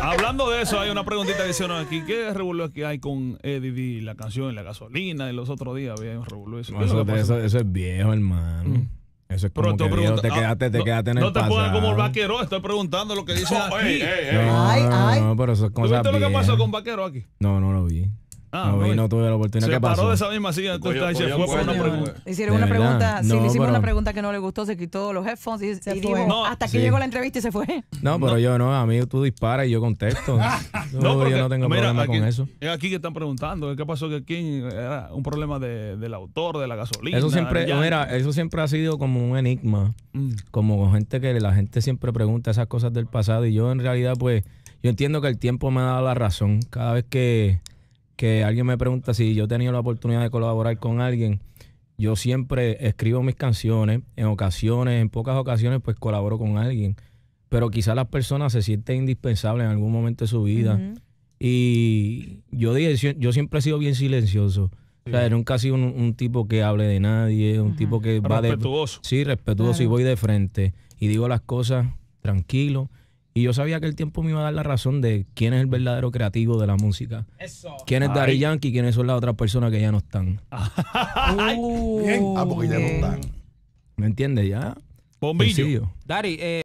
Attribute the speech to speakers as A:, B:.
A: Hablando de eso, hay una preguntita que hicieron aquí. ¿Qué revuelo que hay con Eddie D, la canción, la gasolina? Y los otros días había un revuelo eso.
B: No, eso es viejo, hermano. Eso es como que viejo, te quedaste en el pasado.
A: No te pongas como el vaquero, estoy preguntando lo que dicen aquí.
B: No, pero eso es cosas
A: ¿Tú viste lo que pasó
B: viejas.
A: con Vaquero aquí?
B: No lo vi. No tuve la oportunidad.
A: Se
B: ¿Qué pasó?
A: paró de esa misma silla, entonces ahí se fue por una pregunta.
C: Hicieron una pregunta, si le hicimos una pregunta que no le gustó, se quitó los headphones y dijo, hasta que llegó la entrevista y se fue.
B: No, pero yo no, a mí tú disparas y yo contesto. Yo no tengo problema con eso.
A: Es aquí que están preguntando, ¿qué pasó? Que aquí era un problema del autor, de la gasolina.
B: Eso siempre ha sido como un enigma, como gente que la gente siempre pregunta esas cosas del pasado y yo en realidad pues, yo entiendo que el tiempo me ha dado la razón. Cada vez que alguien me pregunta si yo he tenido la oportunidad de colaborar con alguien, yo siempre escribo mis canciones, en pocas ocasiones pues colaboro con alguien, pero quizás las personas se sienten indispensables en algún momento de su vida. Y yo siempre he sido bien silencioso. Sí. O sea, nunca he sido un tipo que hable de nadie, un tipo que va
A: respetuoso.
B: Sí, respetuoso, y voy de frente y digo las cosas tranquilo. Y yo sabía que el tiempo me iba a dar la razón de quién es el verdadero creativo de la música. Quién es Daddy Yankee y quiénes son las otras personas que ya no están.
D: Bien. Porque ya no están.
B: ¿Me entiendes? Ya.
A: Bombillo.
B: Sencillo.
E: Daddy,